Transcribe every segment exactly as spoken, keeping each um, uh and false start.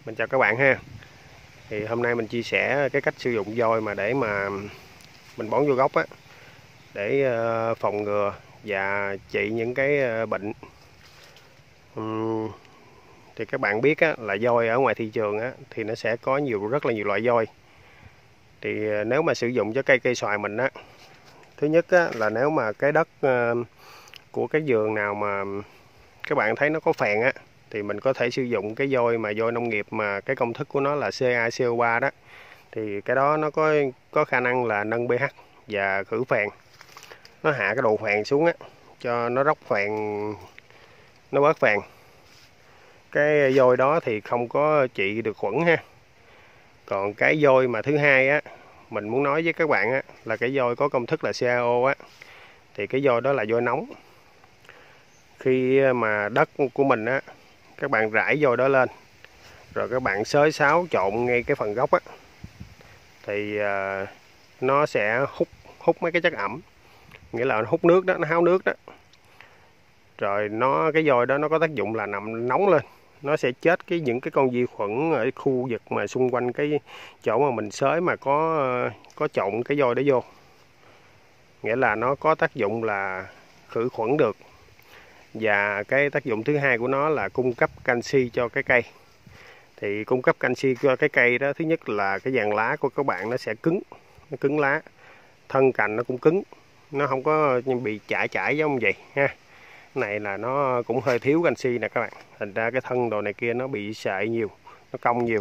Mình chào các bạn ha. Thì hôm nay mình chia sẻ cái cách sử dụng vôi mà để mà mình bón vô gốc á, để phòng ngừa và trị những cái bệnh. Uhm, thì các bạn biết á, là vôi ở ngoài thị trường á, thì nó sẽ có nhiều rất là nhiều loại vôi. Thì nếu mà sử dụng cho cây cây xoài mình á, thứ nhất á, là nếu mà cái đất của cái vườn nào mà các bạn thấy nó có phèn á, thì mình có thể sử dụng cái vôi mà vôi nông nghiệp mà cái công thức của nó là xê a xê o ba đó. Thì cái đó nó có có khả năng là nâng pH và khử phèn, nó hạ cái độ phèn xuống á, cho nó róc phèn, nó bớt phèn. Cái vôi đó thì không có trị được khuẩn ha. Còn cái vôi mà thứ hai á, mình muốn nói với các bạn á, là cái vôi có công thức là xê a o á, thì cái vôi đó là vôi nóng. Khi mà đất của mình á, các bạn rải vôi đó lên, rồi các bạn xới xáo trộn ngay cái phần gốc á, thì uh, nó sẽ hút hút mấy cái chất ẩm, nghĩa là nó hút nước đó, nó háo nước đó. Rồi nó cái vôi đó nó có tác dụng là nằm nóng lên, nó sẽ chết cái những cái con vi khuẩn ở khu vực mà xung quanh cái chỗ mà mình xới mà có có trộn cái vôi đó vô. Nghĩa là nó có tác dụng là khử khuẩn được. Và cái tác dụng thứ hai của nó là cung cấp canxi cho cái cây. Thì cung cấp canxi cho cái cây đó, thứ nhất là cái dàn lá của các bạn nó sẽ cứng, nó cứng lá, thân cành nó cũng cứng, nó không có bị chảy chảy giống vậy ha. Cái này là nó cũng hơi thiếu canxi nè các bạn, thành ra cái thân đồ này kia nó bị sệ nhiều, nó cong nhiều.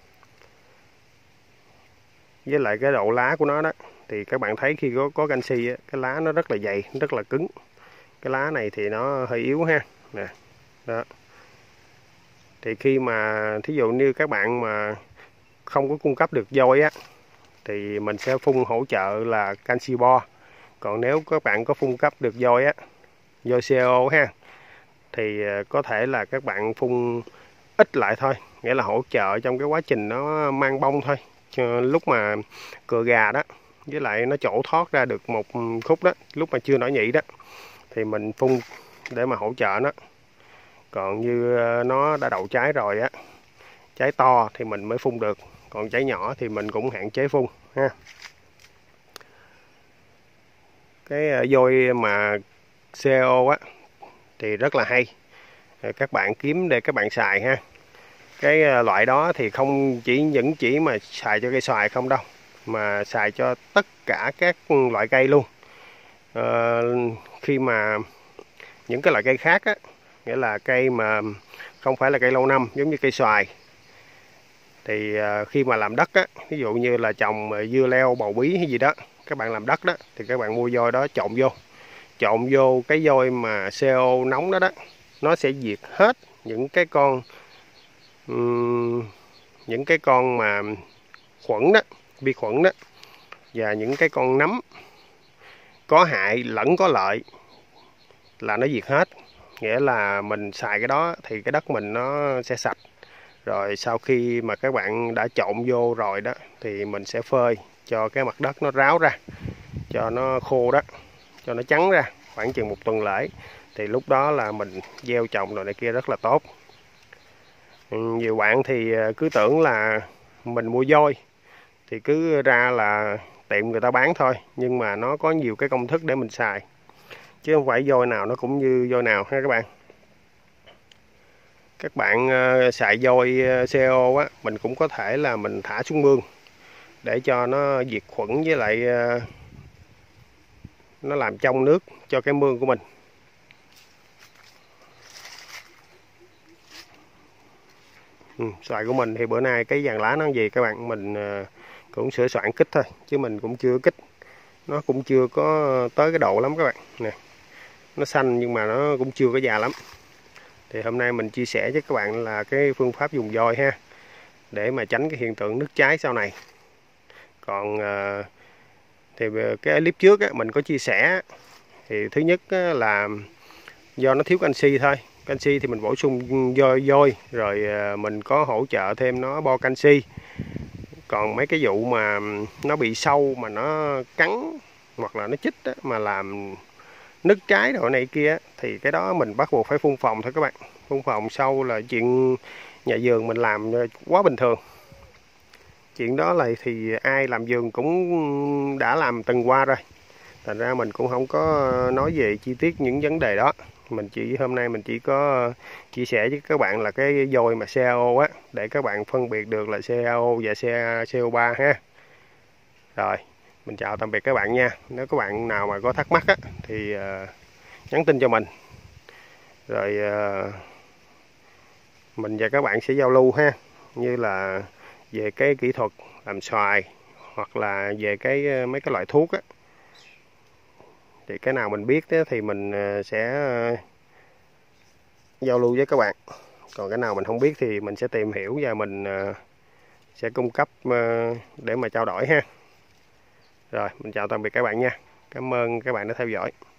Với lại cái độ lá của nó đó, thì các bạn thấy khi có có canxi á, cái lá nó rất là dày, rất là cứng. Cái lá này thì nó hơi yếu ha nè. Đó. Thì khi mà thí dụ như các bạn mà không có cung cấp được vôi á, thì mình sẽ phun hỗ trợ là canxi bo. Còn nếu các bạn có cung cấp được vôi á, vôi xê o ha, thì có thể là các bạn phun ít lại thôi, nghĩa là hỗ trợ trong cái quá trình nó mang bông thôi. Lúc mà cựa gà đó, với lại nó chỗ thoát ra được một khúc đó, lúc mà chưa nở nhị đó, thì mình phun để mà hỗ trợ nó. Còn như nó đã đậu trái rồi á, trái to thì mình mới phun được, còn trái nhỏ thì mình cũng hạn chế phun ha. Cái vôi mà xê o á thì rất là hay, các bạn kiếm để các bạn xài ha. Cái loại đó thì không chỉ những chỉ mà xài cho cây xoài không đâu, mà xài cho tất cả các loại cây luôn. À, khi mà những cái loại cây khác á, nghĩa là cây mà không phải là cây lâu năm giống như cây xoài, thì khi mà làm đất á, ví dụ như là trồng dưa leo, bầu bí hay gì đó, các bạn làm đất đó, thì các bạn mua vôi đó trộn vô, trộn vô cái vôi mà xê o nóng đó đó, nó sẽ diệt hết những cái con um, những cái con mà khuẩn đó, vi khuẩn đó, và những cái con nấm có hại lẫn có lợi là nó diệt hết. Nghĩa là mình xài cái đó thì cái đất mình nó sẽ sạch. Rồi sau khi mà các bạn đã trộn vô rồi đó, thì mình sẽ phơi cho cái mặt đất nó ráo ra, cho nó khô đó, cho nó trắng ra khoảng chừng một tuần lễ. Thì lúc đó là mình gieo trồng rồi này kia rất là tốt. Nhiều bạn thì cứ tưởng là mình mua vôi thì cứ ra là tiệm người ta bán thôi, nhưng mà nó có nhiều cái công thức để mình xài, chứ không phải vôi nào nó cũng như vôi nào ha các bạn. Các bạn uh, xài vôi xê o á, mình cũng có thể là mình thả xuống mương để cho nó diệt khuẩn, với lại uh, nó làm trong nước cho cái mương của mình. Ừ, xoài của mình thì bữa nay cái vàng lá nó gì các bạn, mình uh, cũng sửa soạn kích thôi, chứ mình cũng chưa kích, nó cũng chưa có tới cái độ lắm các bạn nè. Nó xanh nhưng mà nó cũng chưa có già lắm. Thì hôm nay mình chia sẻ với các bạn là cái phương pháp dùng vôi ha, để mà tránh cái hiện tượng nứt trái sau này. Còn uh, thì cái clip trước á, mình có chia sẻ, thì thứ nhất á, là do nó thiếu canxi thôi. Canxi thì mình bổ sung vôi vôi rồi uh, mình có hỗ trợ thêm nó bo canxi. Còn mấy cái vụ mà nó bị sâu mà nó cắn hoặc là nó chích á, mà làm nứt trái đồ này kia, thì cái đó mình bắt buộc phải phun phòng thôi các bạn. Phun phòng sâu là chuyện nhà vườn mình làm quá bình thường. Chuyện đó là thì ai làm vườn cũng đã làm từng qua rồi, thành ra mình cũng không có nói về chi tiết những vấn đề đó. Mình chỉ hôm nay mình chỉ có chia sẻ với các bạn là cái vôi mà xê a ô á, để các bạn phân biệt được là xê a ô và xê o ba ha. Rồi, mình chào tạm biệt các bạn nha. Nếu các bạn nào mà có thắc mắc á thì uh, nhắn tin cho mình. Rồi uh, mình và các bạn sẽ giao lưu ha, như là về cái kỹ thuật làm xoài, hoặc là về cái mấy cái loại thuốc á, thì cái nào mình biết đó, thì mình sẽ giao lưu với các bạn. Còn cái nào mình không biết thì mình sẽ tìm hiểu và mình sẽ cung cấp để mà trao đổi ha. Rồi, mình chào tạm biệt các bạn nha. Cảm ơn các bạn đã theo dõi.